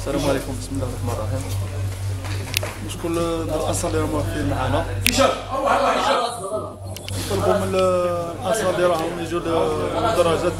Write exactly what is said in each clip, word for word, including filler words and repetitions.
السلام عليكم، بسم الله الرحمن الرحيم. شكون الانصار اللي راهم واقفين معنا نطلبوا من الانصار اللي راهم يجوا للدرجات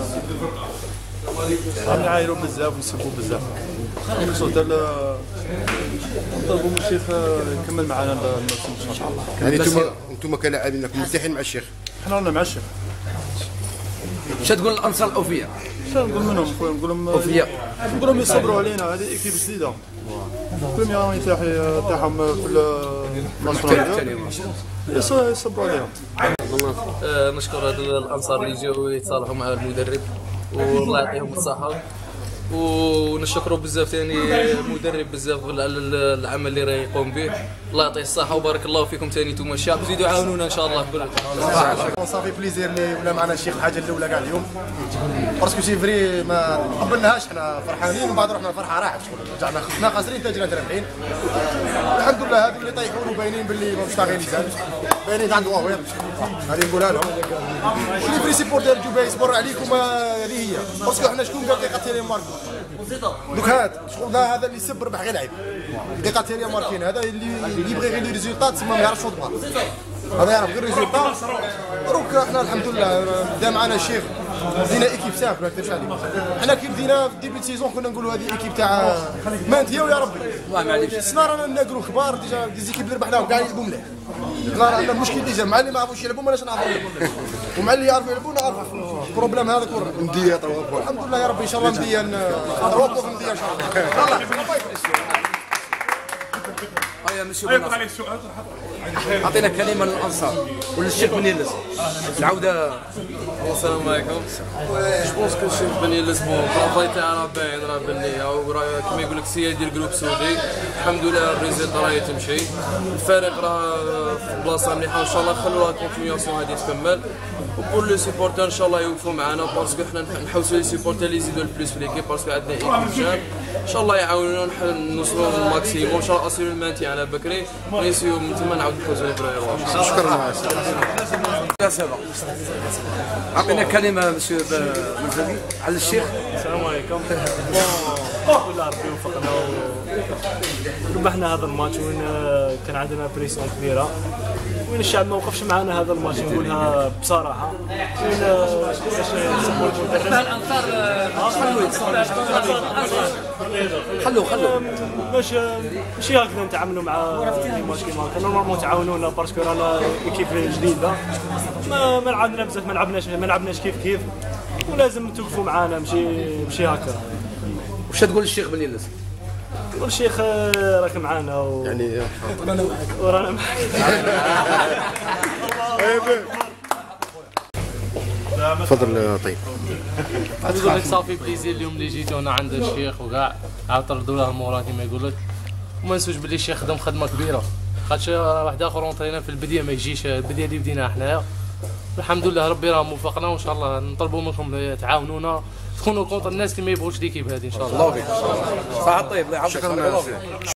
راهم يعايروا بزاف ويسبوا بزاف. خلصوا حتى نطلبوا من الشيخ يكمل معنا الموسم ان شاء الله. يعني انتم انتم كلاعبين راكم مرتاحين مع الشيخ؟ حنا رانا مع الشيخ. اش تقول للانصار الاوفياء؟ اش نقول منهم خويا؟ نقول لهم اوفياء، نقول لهم يصبروا علينا، هذه ايكيب جديده. كلهم يراهم يتاحوا تاعهم في الماتش يصبروا عليهم. أه نشكر هاد الانصار اللي جاوا يتصالحوا مع المدرب والله يعطيهم الصحه، ونشكروا بزاف ثاني المدرب بزاف على العمل اللي راه يقوم به. الله يعطيه الصحه وبارك الله فيكم ثاني نتوما الشعب، زيدوا عاونونا ان شاء الله. صافي بليزير اللي ولا معنا الشيخ الحاجه الاولى كاع اليوم، باسكو سي فري ما قبلناهاش، حنا فرحانين ومن بعد رحنا الفرحه راحت، رجعنا خسرنا خاسرين حتى جينا رابحين. الحمد لله هذو اللي طيحوا وباينين باللي ما مشتاغلين زاد، باينين عند واوير، هذه نقولها لهم. واللي فري سيبورتير جو يصبر عليكم، هذه هي، باسكو حنا شكون قال دقيقه تيري ماركو دوك هاد شغل هذا اللي يسب ربح غير لعب دقيقه تيري ماركين، هذا اللي اللي يبغي غير لي ريزولطات تسمى ما يعرفش فوتبال، هذا يعرف غير ريزولطات. دروك احنا الحمد لله بدا معنا الشيخ، بدينا ايكيب سامبل ما نكذبش عليك. حنا كي بدينا في ديبي سيزون كنا نقولوا هذه ايكيب تاع مانتيا ويا ربي، والله معليش السنه رانا ناكلوا كبار ديجا، دي زيكيب اللي ربحناهم كاع يلعبوا مليح. لا عندنا المشكل ديجا مع اللي ما يعرفوش يلعبوا ماناش نعرفوا يلعبوا، ومع اللي يعرفوا يلعبوا نعرفوا البروبليم هذاك. نديه طواب الحمد لله يا ربي ان شاء الله نديه نروقوا في نديه ان شاء الله. هيا مسيو عطينا كلمه للانصار وللشيخ بن يلس العوده. السلام عليكم. جو بونس كو الشيخ بن يلس بون الطرافاي تاعنا باين، راه بني كيما يقول لك السياد ديال جروب سعودي. الحمد لله الريزلت راه تمشي، الفريق راه في بلاصه مليحه وان شاء الله نخلوها كونتينياسيون هذه تكمل. وبور لي سيبورتور ان شاء الله يوقفوا معنا، باسكو حنا نحوسوا لي سيبورتور اللي يزيدوا البلوس في ليكيب، باسكو عندنا ايكيب جام ان شاء الله يعاونونا نوصلوا للماكسيموم ان شاء الله. اصيروا المانتي على بكري ونسيو من ثم نعاود نفوزوا للبراير. شكرا. اعطينا كلمه مسيو منزلي على الشيخ. السلام عليكم. الحمد لله ربي وفقنا وربحنا هذا الماتش، وين كان عندنا بريسيون كبيره، وين الشعب ما وقفش معنا هذا الماتش، نقولها بصراحه. وين خلو خلو باش ماشي هكذا نتعاملوا مع الماتش كيما هكا، نورمالمون تعاونونا باسكو رانا ايكيب جديده، ما ما لعبنا بزاف، ما لعبناش ما لعبناش كيف كيف، ولازم توقفوا معنا، ماشي ماشي هكا. واش تقول للشيخ بن يلس؟ نقول الشيخ راك معانا و... يعني ورانا معاك. تفضل. طيب نقول لك صافي بليزير اليوم اللي جيتو هنا عند الشيخ وكاع عاود طردوا له المورا كيما يقول لك، وما نسوش بلي الشيخ خدم خدمه كبيره، خاطش واحد اخر اونطرينا في البديه ما يجيش، البديه اللي بديناها حنايا الحمد لله ربي راه موفقنا، وان شاء الله نطلبوا منكم تعاونونا تكونوا كونتر الناس اللي ما يبغوش ليكيب هذه ان شاء الله. الله يبارك فيك. صح طيب الله يعاونك.